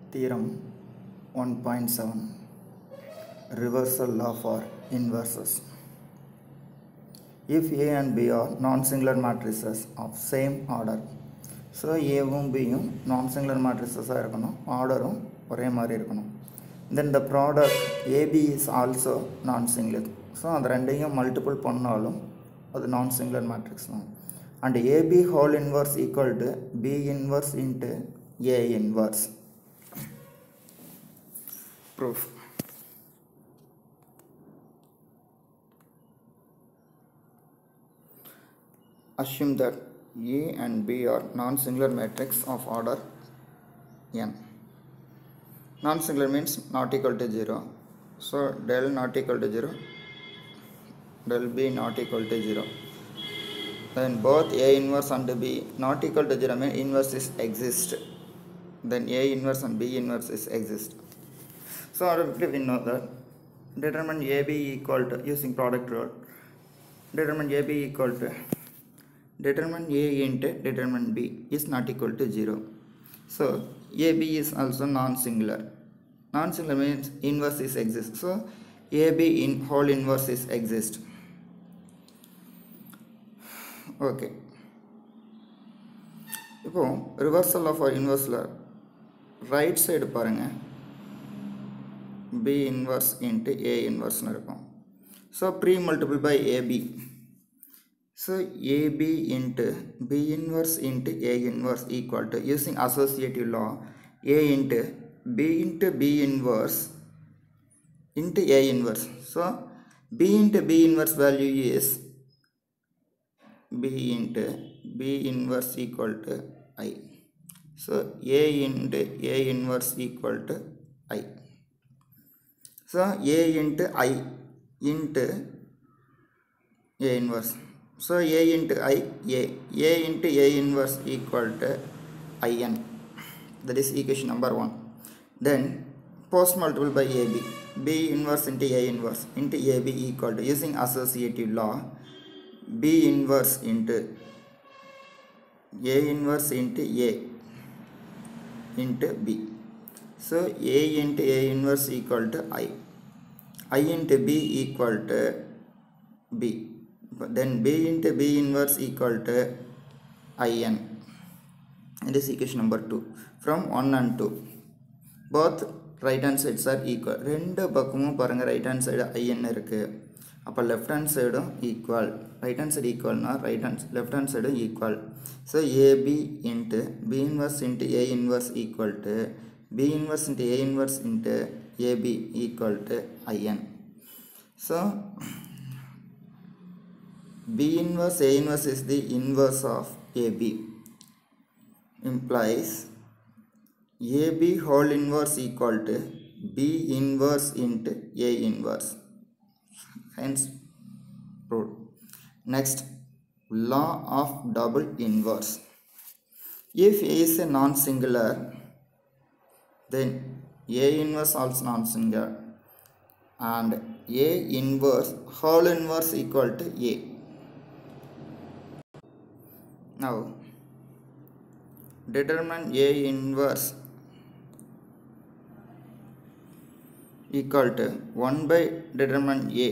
Theorem 1.7 Reversal law for inverses. If A and B are non-singular matrices of same order, so A வும் B யும் non-singular matrices இருக்கணும், ஆர்டரும் ஒரே மாதிரி இருக்கணும். Then the product AB is also non-singular. So அந்த ரெண்டையும் multiple பண்ணாலும் அது non-singular matrix தான். And AB whole inverse equal to B inverse into A inverse. Proof. Assume that A and B are non-singular matrix of order n. Non-singular means not equal to 0. So del not equal to 0, del B not equal to 0. Then both A inverse and B not equal to 0 means inverse is exist. Then A inverse and B inverse is exist. So automatically we know that determine AB equal to, using product rule, determine AB equal to determine A into determine B is not equal to 0. So AB is also non-singular. Non-singular means inverse is exist. So AB in whole inverse is exist. Okay. இப்போ reversal of inverse right side பாருங்க, B inverse into A inverse இருக்கும். So pre-multiply by AB. So AB into B inverse into A inverse equal to, using associative law, A into B inverse into A inverse. So B into B inverse value is B into B inverse equal to I. So A into A inverse equal to I. So A into I into A inverse. So A into I, A into A inverse equal to In. That is equation number 1. Then post multiple by AB, B inverse into A inverse into AB equal to, using associative law, B inverse into A inverse into A into B. So A into A inverse equal to I into B equal to B. Then B into B inverse equal to In. It is equation number 2 from 1 and 2. Both right hand sides are equal. ரெண்டு பக்கமும் பாருங்க, right hand side In இருக்கு, அப்போ left hand side equal. Right hand side equal na left hand side equal. So AB into B inverse into A inverse equal to B inverse into A inverse into AB equal to In. So B inverse A inverse is the inverse of AB, implies AB whole inverse equal to B inverse into A inverse. Hence rule. Next, law of double inverse. If A is a non-singular, then A inverse also non-singular, and A inverse whole inverse equal to A. Now determine A inverse equal to 1 by determine A.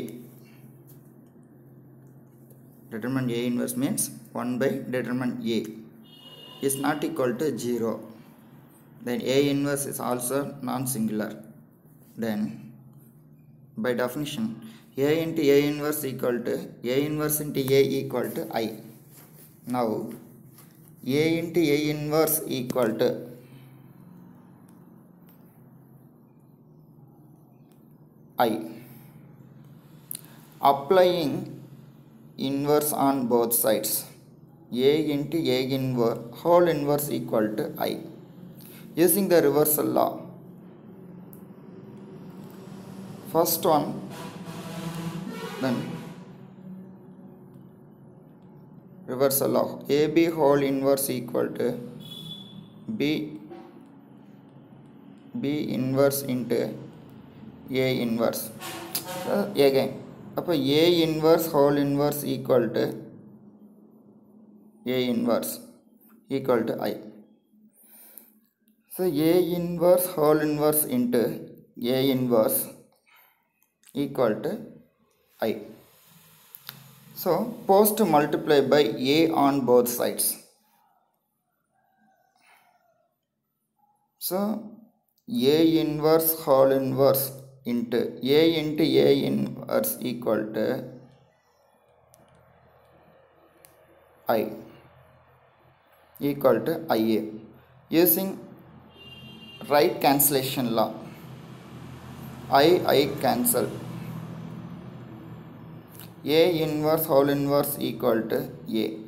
Determine A inverse means 1 by determine A is not equal to 0. Then A inverse is also non-singular. Then by definition, A into A inverse equal to A inverse into A equal to I. Now A into A inverse equal to I. Applying inverse on both sides, A into A inverse whole inverse equal to I, using the reversal law. First one, then reversal law, AB whole inverse equal to B inverse into A inverse. Again, அப்போ A inverse whole inverse equal to A inverse equal to I. So A inverse whole inverse into A inverse equal to I. So post multiply by A on both sides. So A inverse whole inverse into A inverse equal to I equal to IA. Using right cancellation law, I cancel. A inverse whole inverse equal to A.